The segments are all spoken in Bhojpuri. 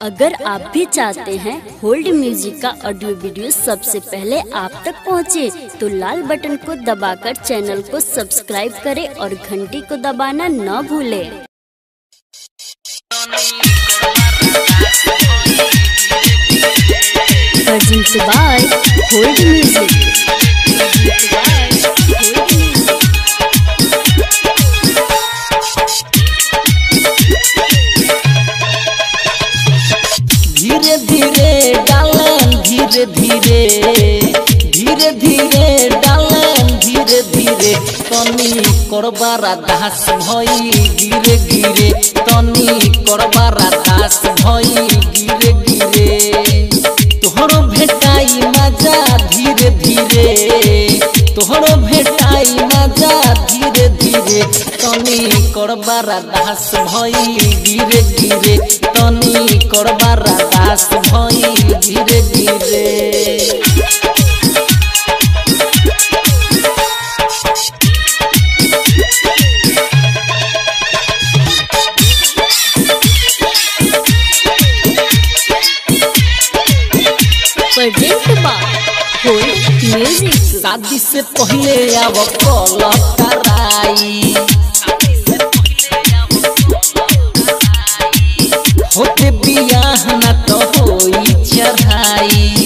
अगर आप भी चाहते हैं होल्ड म्यूजिक का ऑडियो वीडियो सबसे पहले आप तक पहुंचे, तो लाल बटन को दबाकर चैनल को सब्सक्राइब करें और घंटी को दबाना न भूलें। Present by hold music. धीरे धीरे डालें धीरे धीरे धीरे धीरे डालें धीरे धीरे तनी करबारा दास भई गिरे गिरे तनी करबारा दास भई गिरे गिरे तोहरो भेटाई मजा धीरे धीरे तोहरो भेटाई मजा धीरे धीरे तनी करबारा दास भई गिरे गिरे तनी करबारा दास भई धीरे धीरे। शादी से पहले आव कल कराई होते बियाह न तो होई चढ़ाई।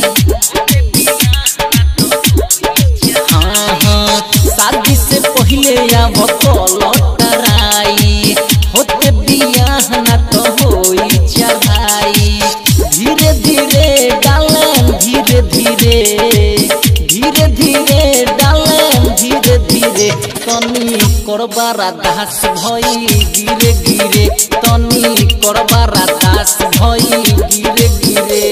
हाँ हाँ शादी से पहले आव कल कराई होते बियाह न तो होई चढ़ाई। धीरे धीरे डालें धीरे धीरे धीरे धीरे डालें धीरे धीरे तनी करबारा दास भई गिरे गिरे तनी करबारा दास भई गिरे गिरे।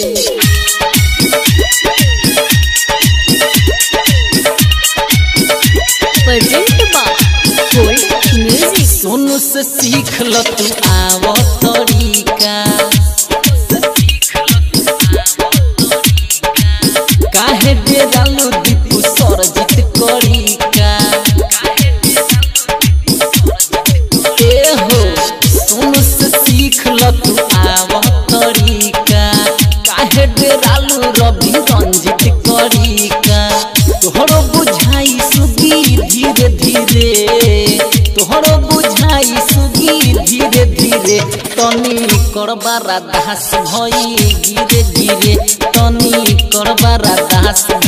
सोनू से सीख ल तू आव तरीका काहे डेरालू दीपू सरजित करिका ए हो सोनू से सीख ल तू आव तरीका काहे डेरालू रवि रंजित करिका तोहरो बुझाई सुगी धीरे धीरे तोहरो बुझाई सुगी धीरे धीरे तनी करबारा दास भई गिरे गिरे तनी करबारा दास